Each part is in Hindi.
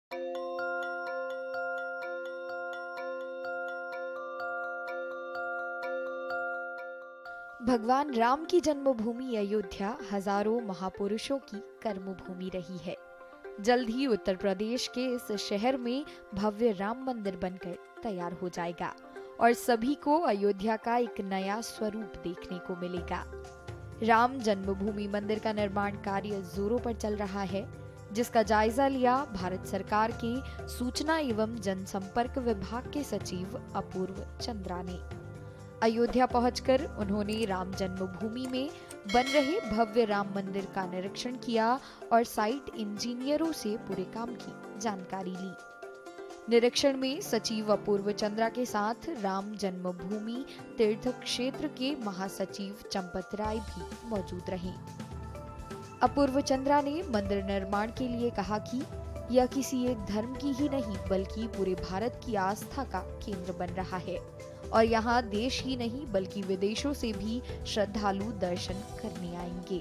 भगवान राम की जन्मभूमि अयोध्या हजारों महापुरुषों की कर्मभूमि रही है। जल्द ही उत्तर प्रदेश के इस शहर में भव्य राम मंदिर बनकर तैयार हो जाएगा और सभी को अयोध्या का एक नया स्वरूप देखने को मिलेगा। राम जन्मभूमि मंदिर का निर्माण कार्य जोरों पर चल रहा है, जिसका जायजा लिया भारत सरकार के सूचना एवं जनसंपर्क विभाग के सचिव अपूर्व चंद्रा ने। अयोध्या पहुंचकर उन्होंने राम जन्मभूमि में बन रहे भव्य राम मंदिर का निरीक्षण किया और साइट इंजीनियरों से पूरे काम की जानकारी ली। निरीक्षण में सचिव अपूर्व चंद्रा के साथ राम जन्मभूमि तीर्थ क्षेत्र के महासचिव चंपत राय भी मौजूद रहे। अपूर्व चंद्रा ने मंदिर निर्माण के लिए कहा कि यह किसी एक धर्म की ही नहीं बल्कि पूरे भारत की आस्था का केंद्र बन रहा है और यहाँ देश ही नहीं बल्कि विदेशों से भी श्रद्धालु दर्शन करने आएंगे।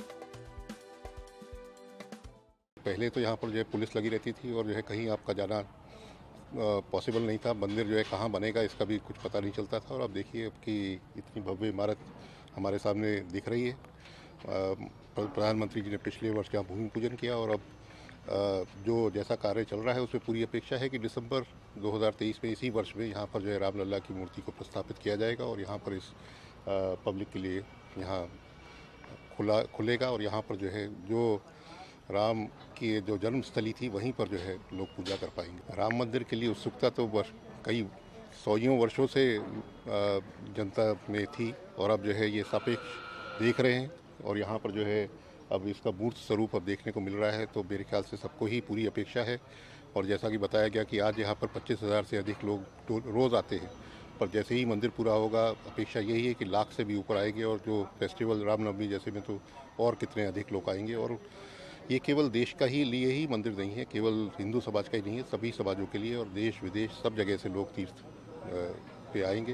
पहले तो यहाँ पर जो है पुलिस लगी रहती थी और जो है कहीं आपका जाना पॉसिबल नहीं था। मंदिर जो है कहाँ बनेगा इसका भी कुछ पता नहीं चलता था और अब देखिए अब कि इतनी भव्य इमारत हमारे सामने दिख रही है। प्रधानमंत्री जी ने पिछले वर्ष यहाँ भूमि पूजन किया और अब जो जैसा कार्य चल रहा है उसमें पूरी अपेक्षा है कि दिसंबर 2023 में इसी वर्ष में यहाँ पर जो है रामलला की मूर्ति को प्रस्थापित किया जाएगा और यहाँ पर इस पब्लिक के लिए यहाँ खुलेगा और यहाँ पर जो है जो राम की जो जन्मस्थली थी वहीं पर जो है लोग पूजा कर पाएंगे। राम मंदिर के लिए उत्सुकता तो कई सौयों वर्षों से जनता में थी और अब जो है ये सापेक्ष देख रहे हैं और यहाँ पर जो है अब इसका मूर्त स्वरूप अब देखने को मिल रहा है। तो मेरे ख्याल से सबको ही पूरी अपेक्षा है और जैसा कि बताया गया कि आज यहाँ पर 25,000 से अधिक लोग रोज़ आते हैं, पर जैसे ही मंदिर पूरा होगा अपेक्षा यही है कि लाख से भी ऊपर आएंगे और जो फेस्टिवल रामनवमी जैसे में तो और कितने अधिक लोग आएंगे। और ये केवल देश का ही लिए ही मंदिर नहीं है, केवल हिंदू समाज का ही नहीं है, सभी समाजों के लिए और देश विदेश सब जगह से लोग तीर्थ पे आएंगे।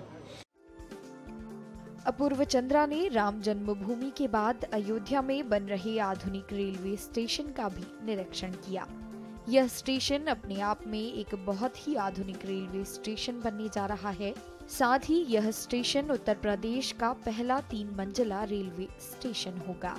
अपूर्व चंद्रा ने राम जन्मभूमि के बाद अयोध्या में बन रहे आधुनिक रेलवे स्टेशन का भी निरीक्षण किया। यह स्टेशन अपने आप में एक बहुत ही आधुनिक रेलवे स्टेशन बनने जा रहा है। साथ ही यह स्टेशन उत्तर प्रदेश का पहला 3 मंजिला रेलवे स्टेशन होगा।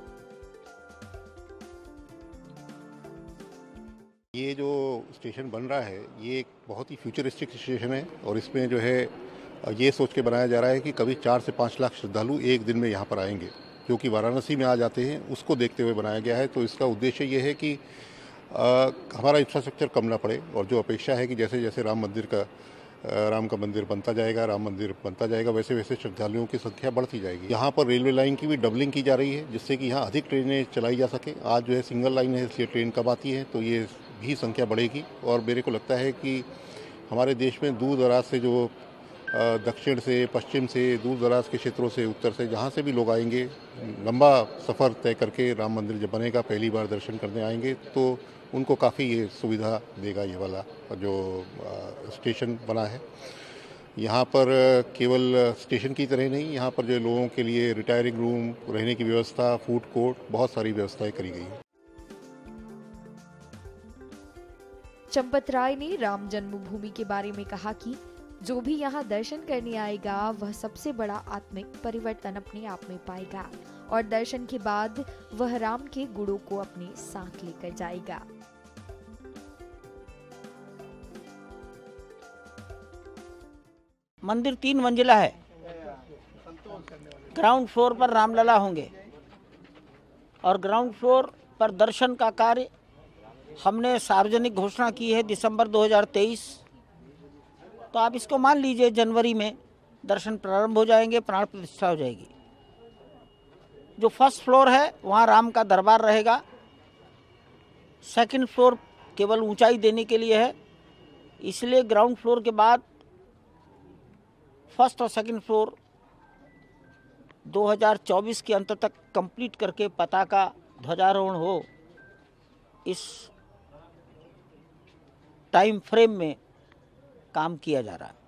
ये जो स्टेशन बन रहा है ये एक बहुत ही फ्यूचरिस्टिक स्टेशन है और इसमें जो है ये सोच के बनाया जा रहा है कि कभी 4 से 5 लाख श्रद्धालु एक दिन में यहाँ पर आएंगे, जो कि वाराणसी में आ जाते हैं, उसको देखते हुए बनाया गया है। तो इसका उद्देश्य ये है कि हमारा इंफ्रास्ट्रक्चर कम ना पड़े और जो अपेक्षा है कि जैसे जैसे राम का मंदिर बनता जाएगा, राम मंदिर बनता जाएगा, वैसे वैसे श्रद्धालुओं की संख्या बढ़ती जाएगी। यहाँ पर रेलवे लाइन की भी डबलिंग की जा रही है जिससे कि यहाँ अधिक ट्रेनें चलाई जा सके। आज जो है सिंगल लाइन है इसलिए ट्रेन कम आती है, तो ये भी संख्या बढ़ेगी और मेरे को लगता है कि हमारे देश में दूर दराज से जो दक्षिण से पश्चिम से दूर दराज के क्षेत्रों से उत्तर से जहाँ से भी लोग आएंगे, लंबा सफ़र तय करके राम मंदिर जब बनेगा पहली बार दर्शन करने आएंगे तो उनको काफ़ी ये सुविधा देगा ये वाला जो स्टेशन बना है। यहाँ पर केवल स्टेशन की तरह नहीं, यहाँ पर जो लोगों के लिए रिटायरिंग रूम, रहने की व्यवस्था, फूड कोर्ट, बहुत सारी व्यवस्थाएं करी गई हैं। चंपत राय ने राम जन्मभूमि के बारे में कहा कि जो भी यहाँ दर्शन करने आएगा वह सबसे बड़ा आत्मिक परिवर्तन अपने आप में पाएगा और दर्शन के बाद वह राम के गुणों को अपने साथ लेकर जाएगा। मंदिर 3 मंजिला है। ग्राउंड फ्लोर पर रामलला होंगे और ग्राउंड फ्लोर पर दर्शन का कार्य हमने सार्वजनिक घोषणा की है दिसंबर 2023। तो आप इसको मान लीजिए जनवरी में दर्शन प्रारंभ हो जाएंगे, प्राण प्रतिष्ठा हो जाएगी। जो फर्स्ट फ्लोर है वहाँ राम का दरबार रहेगा। सेकंड फ्लोर केवल ऊंचाई देने के लिए है, इसलिए ग्राउंड फ्लोर के बाद फर्स्ट और सेकंड फ्लोर 2024 के अंत तक कंप्लीट करके पताका ध्वजारोहण हो, इस टाइम फ्रेम में काम किया जा रहा है।